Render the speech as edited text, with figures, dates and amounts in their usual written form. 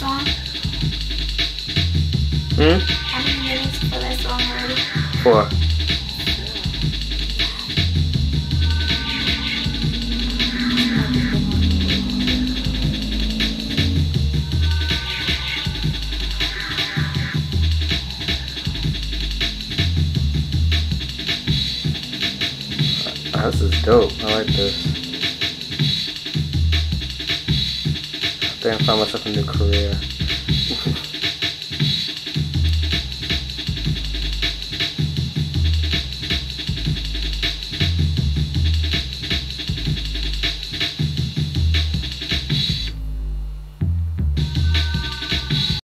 song? How many minutes for that song already? 4. This is dope. I like this. I think I found myself a new career.